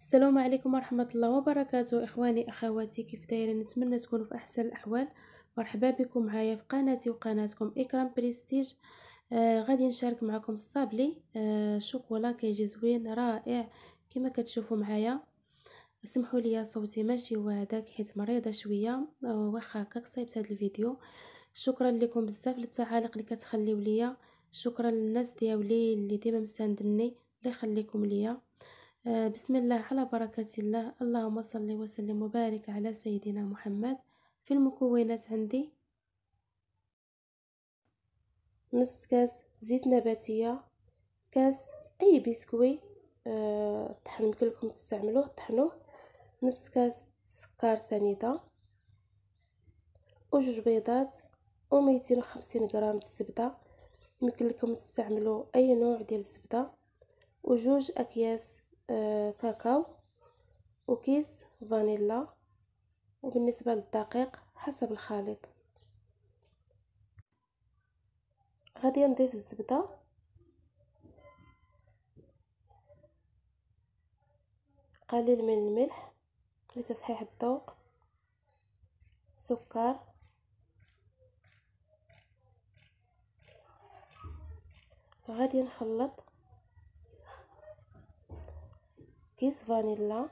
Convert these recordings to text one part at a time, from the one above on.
السلام عليكم ورحمة الله وبركاته. إخواني أخواتي، كيف دايرين؟ نتمنى تكونوا في أحسن الأحوال. مرحبا بكم معايا في قناتي وقناتكم إكرام بريستيج. غادي نشارك معكم الصابلي شوكولا كيجي زوين رائع كما كتشوفوا معايا. سمحوا لي صوتي ماشي هذاك حيت مريضه شويه، واخا هكاك صايبت هذا الفيديو. شكرا لكم بزاف للتعاليق اللي كتخليو ليا، شكرا للناس دياولي اللي ديما مساندني، الله يخليكم ليا. بسم الله على بركة الله. اللهم صل وسلم وبارك على سيدنا محمد. في المكونات عندي نص كاس زيت نباتية، كاس اي بسكوي طحن يمكن لكم تستعملوه طحنوه، نص كاس سكر سنيدة، وجوج بيضات، و250 غرام الزبدة، يمكن لكم تستعملوا اي نوع ديال الزبدة، وجوج اكياس كاكاو، وكيس فانيلا. وبالنسبة للدقيق حسب الخليط. غادي نضيف الزبدة، قليل من الملح لتصحيح الذوق، سكر، غادي نخلط كيس فانيلا،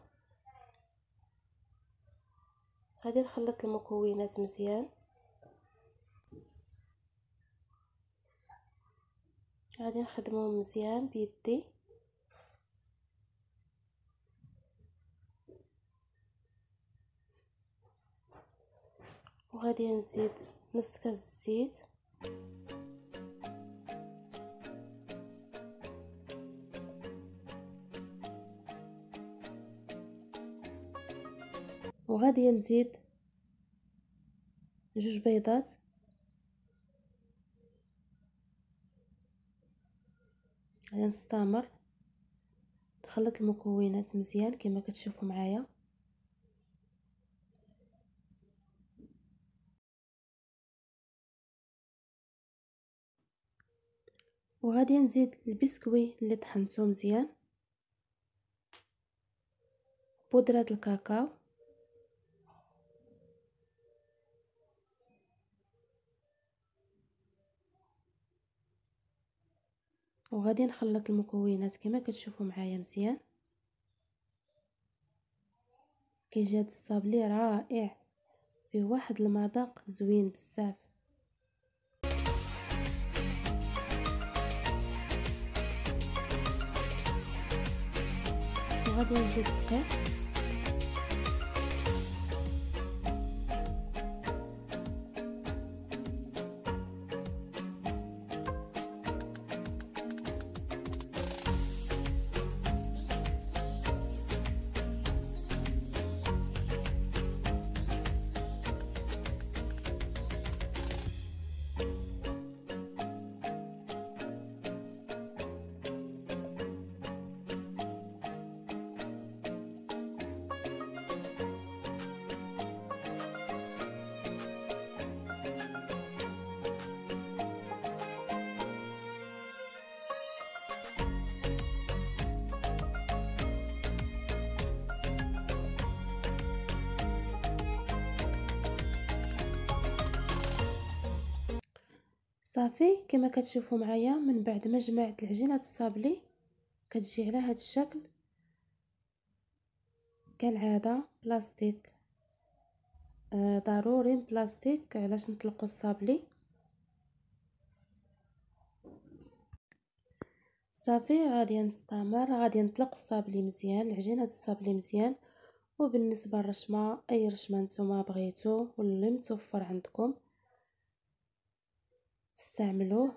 غادي نخلط المكونات مزيان، غادي نخدمهم مزيان بيدي، وغادي نزيد نص كاس الزيت، وغادي نزيد جوج بيضات، غادي نستمر نخلط المكونات مزيان كما كتشوفوا معايا. وغادي نزيد البسكوي اللي طحنته مزيان، بودرة الكاكاو، وغادي نخلط المكونات كما كتشوفوا معايا مزيان. كيجي هاد الصابلي رائع، فيه واحد المذاق زوين بزاف. وغادي نزيد الدقيق، صافي كما كتشوفوا معايا. من بعد ما جمعت العجينه الصابلي كتجي على هذا الشكل كالعاده. بلاستيك ضروري بلاستيك علاش نطلقوا الصابلي. صافي غادي نستمر، غادي نطلق الصابلي مزيان، العجينه الصابلي مزيان. وبالنسبه للرشمه، اي رشمه نتوما بغيتو واللي متوفر عندكم استعملوه.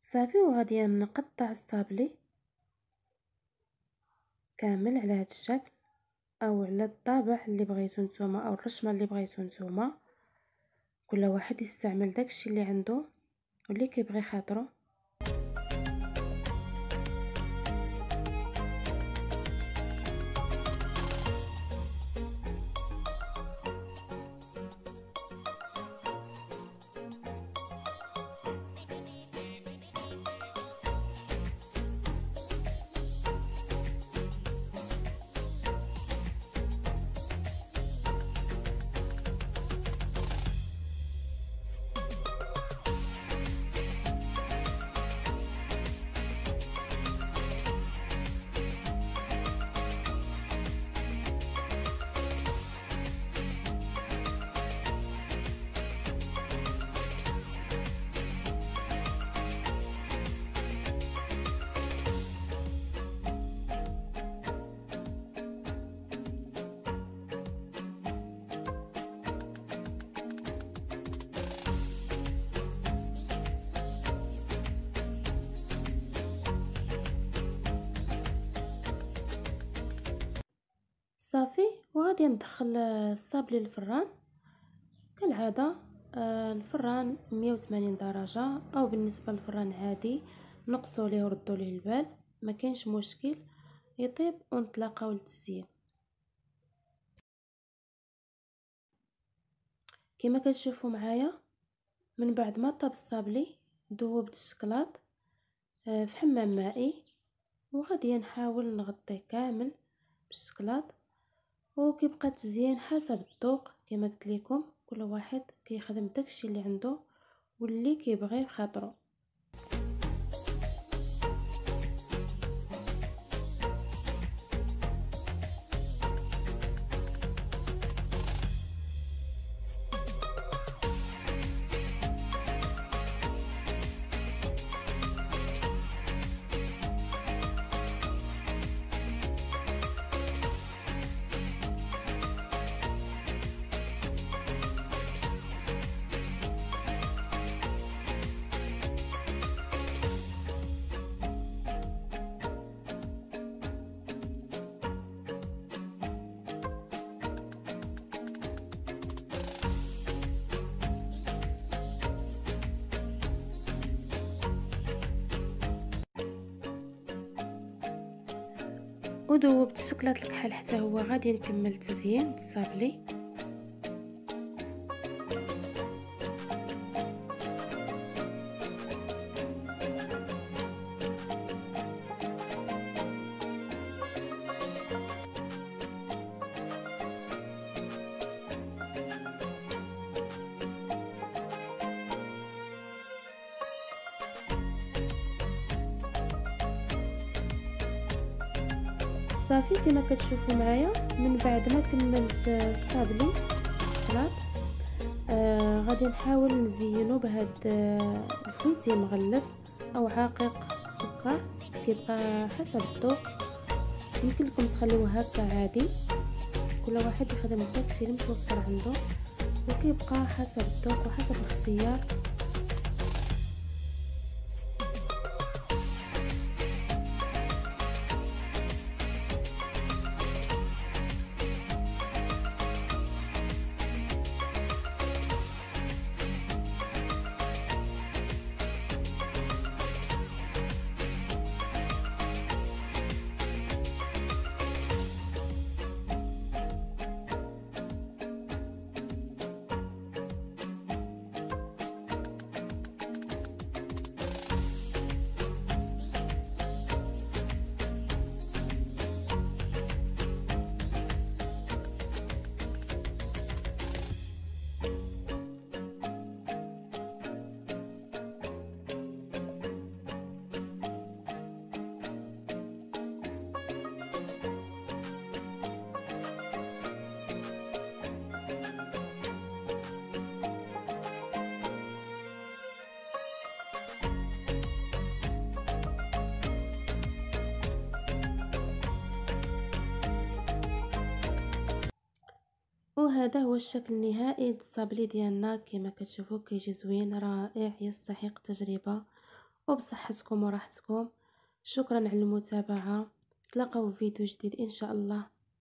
صافي. وغادي نقطع الصابلي كامل على هذا الشكل او على الطابع اللي بغيتو نتوما او الرشمه اللي بغيتو نتوما. كل واحد يستعمل داكشي اللي عنده واللي كيبغي خاطرو. صافي. وغادي ندخل الصابلي للفران كالعاده. الفران 180 درجه، او بالنسبه للفران عادي نقصوا ليه وردوا ليه البال، ما كاينش مشكل، يطيب ونتلاقاو للتزيين. كما كتشوفوا معايا من بعد ما طاب الصابلي ذوبت الشكلاط في حمام مائي، وغادي نحاول نغطيه كامل بالشكلاط. وكيبقى التزيين حسب الذوق كما قلت لكم، كل واحد كيخدم داكشي اللي عنده واللي كيبغيه بخاطرو. وذوبت الشكلاط الكحل حتى هو. غادي نكمل التزيين بالصابلي. صافي كما كتشوفوا معايا من بعد ما كملت الصابلي بالشكلاط، غادي نحاول نزينه بهاد الفويتي مغلف او عاقق السكر، كيبقى حسب الذوق. يمكن لكم تخليوه هكا عادي، كل واحد يخدم داكشي اللي متوفر عنده، وكيبقى حسب الذوق وحسب الاختيار. وهذا هو الشكل النهائي للصابلي ديالنا. كما كتشوفوا كيجي زوين رائع، يستحق تجربة وبصحتكم وراحتكم. شكرا على المتابعة، تلاقوا في فيديو جديد إن شاء الله.